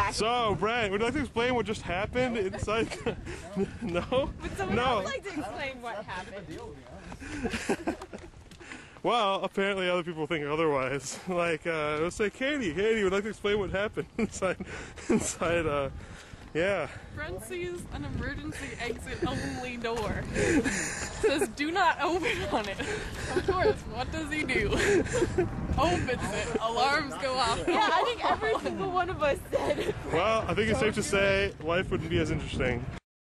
back. So, Brent, would you like to explain what just happened inside? No? Would someone else like to explain what happened? Well, apparently other people think otherwise. Like, let's say Katie would like to explain what happened inside, yeah. Brent sees an emergency exit only door. It says do not open on it. Of course, what does he do? Opens it. Alarms go off. Yeah, I think every single one of us said. Well, I think it's safe to say life wouldn't be as interesting.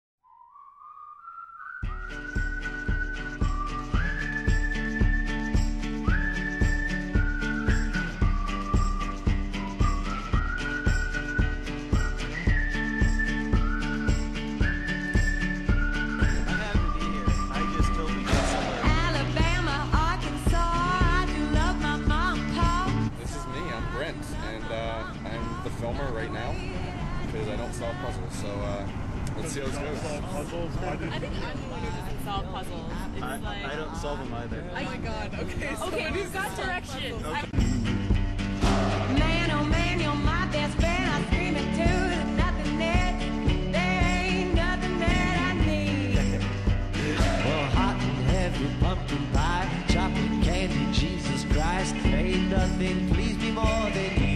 Filmer right now because I don't solve puzzles, so let's see how this goes. I think I'm the one who doesn't solve puzzles. It's like, I don't solve them either. Oh my god, okay. So okay, we've got directions. Okay. Man, oh man, you're my best friend. I scream it too. There's nothing that, there ain't nothing that I need. Well, hot and heavy pumpkin pie, chocolate candy, Jesus Christ, ain't nothing please me more than you.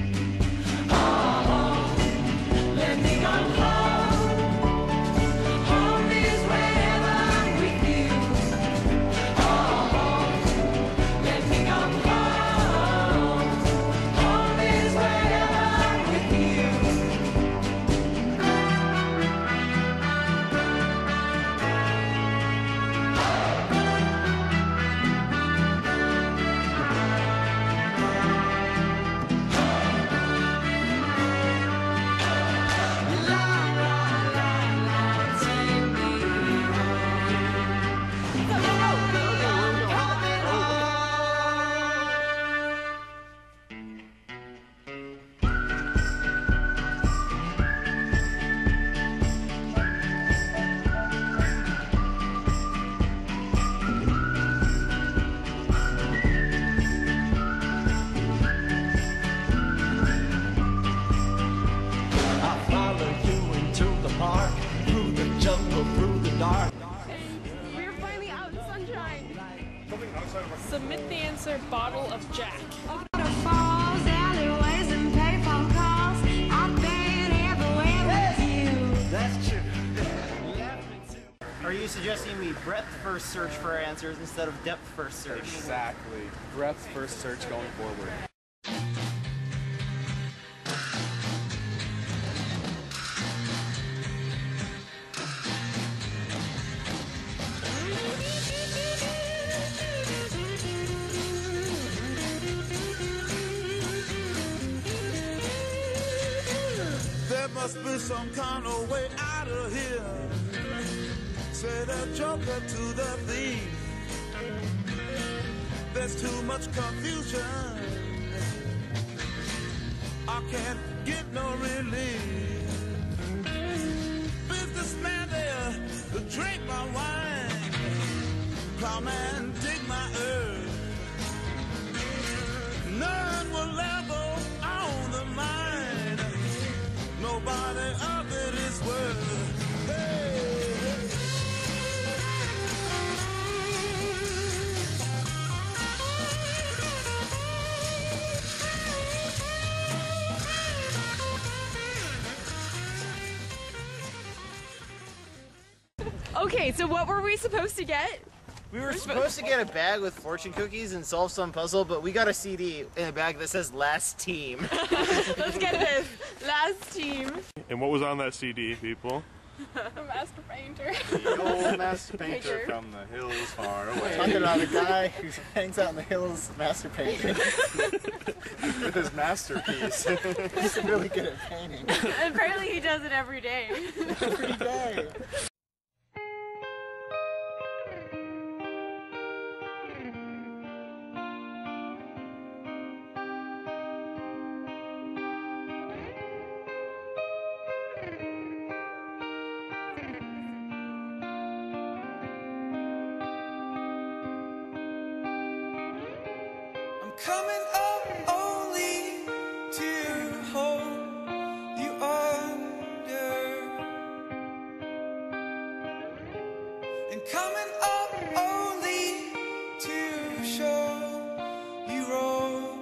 Let me go home. Home is wherever I'm with you. Oh, let me go home. Home is wherever I'm with you. submit the answer bottle of Jack. Waterfalls, alleyways, and payphone calls. I've been everywhere with you. That's true. Are you suggesting we breadth first search for our answers instead of depth first search? Exactly. Breadth first search going forward. There must be some kind of way out of here. Say the joker to the thief. There's too much confusion. I can't get no relief. Businessman there to drink my wine. Plowman dig my earth. None will ever own the mine. Nobody of it is worth. Hey. Okay, so what were we supposed to get? We were supposed to get a bag with fortune cookies and solve some puzzle, but we got a CD in a bag that says Last Team. Let's get this. Last team. And what was on that CD, people? A master painter. The old master painter from the hills far away. Talking about a guy who hangs out in the hills, master painting. With his masterpiece. He's really good at painting. Apparently he does it every day. Every day. Coming up only to hold you Coming up only to show you wrong,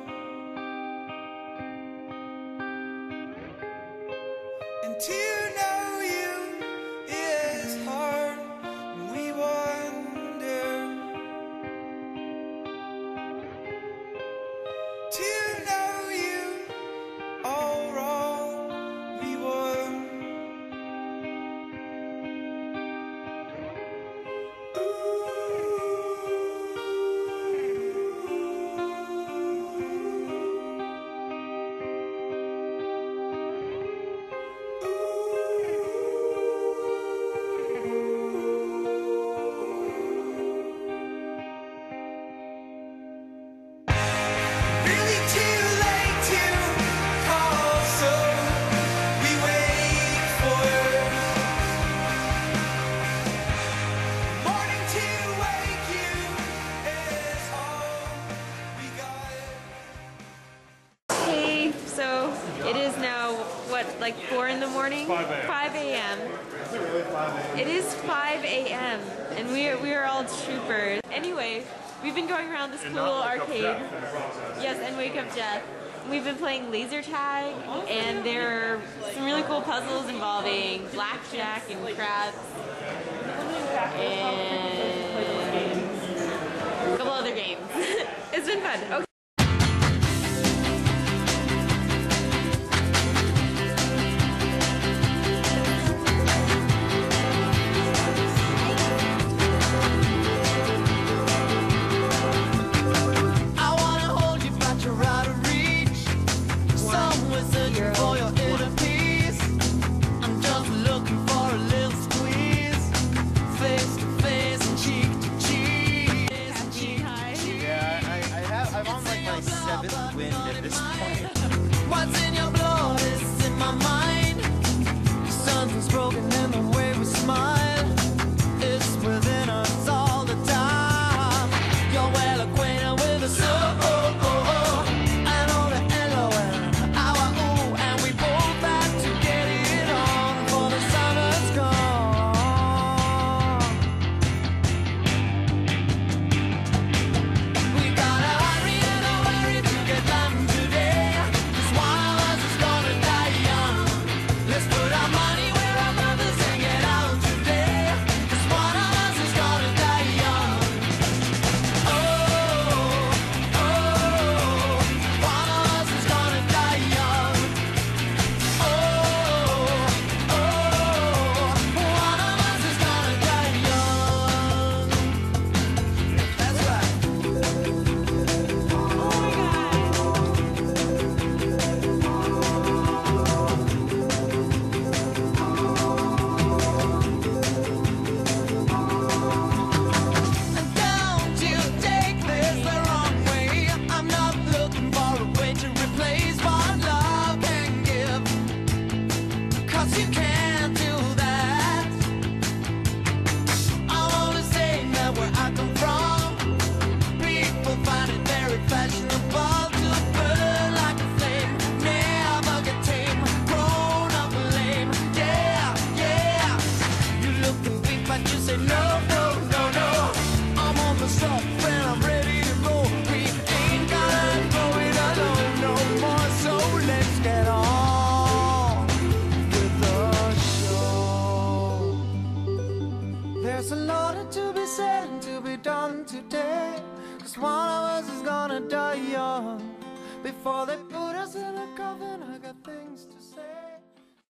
and to know you is hard. We wonder to know you all wrong. We wonder. Really too late to call, so we wait for morning to wake you is all we got. Hey, so it is now, what, like 4 in the morning? 5 a.m. 5 a.m. It is 5 a.m. and we are all troopers. Anyway, we've been going around this cool arcade. Yes, and Wake Up Jeff. We've been playing laser tag, and there are some really cool puzzles involving blackjack and craps, and a couple other games. It's been fun. Okay. I wanna hold you, but you're out of reach. Someone's searching for your inner peace. I'm just looking for a little squeeze, face to face and cheek to cheek. Yeah, I'm on like my 7th wind at this point. What's in your blood is in my mind. Something's broken in the way we smile. It's within us all the time. You're well acquainted with the soul. I know the LOL, our ooh, and we both have to get it on for the summer's gone. We gotta hurry and hurry to get done today. 'Cause one of us is gonna die young. Let's put our money where our mothers and get out today. 'Cause one of us is gonna die young. Oh, oh, one of us is gonna die young. Oh, oh, one of us is gonna die young. That's right. Don't you take this the wrong way. I'm not looking for a way to replace what love can give. 'Cause you can't do that. I wanna say that where I come from, people find it very fashionable to burn like a flame. Never get tame, grown up lame. Yeah, yeah. You look and weak, but you say no, no, no, no. I'm on the stop and I'm ready to go. We ain't gonna go it alone no more. So let's get on with the show. There's a lot to be said and to be done today. 'Cause one of us is gonna die young before they put